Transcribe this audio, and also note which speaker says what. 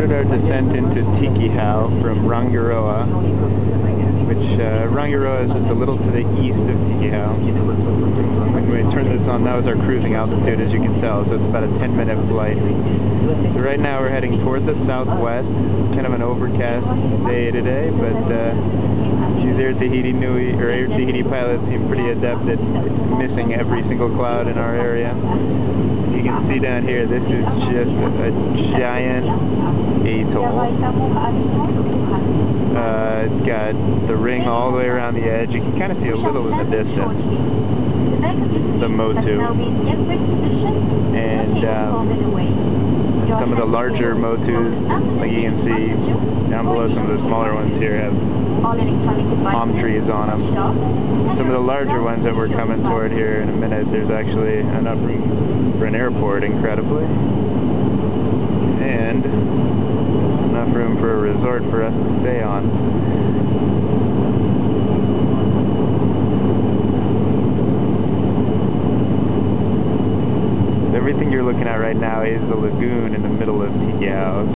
Speaker 1: started our descent into Tikehau from Rangiroa, which Rangiroa is just a little to the east of Tikehau. When we turn this on, that was our cruising altitude, as you can tell, so it's about a 10-minute flight. So right now we're heading toward the southwest, kind of an overcast day today, but these Air Tahiti pilots seem pretty adept at missing every single cloud in our area. You can see down here, this is just a giant atoll. It's got the ring all the way around the edge. You can kind of see a little in the distance. The Motu. And some of the larger Motus, like you can see down below, some of the smaller ones here have palm trees on them. Some of the larger ones that we're coming toward here in a minute, there's actually enough room for an airport, incredibly, and enough room for a resort for us to stay on. Everything you're looking at right now is the lagoon in the middle of Tikehau.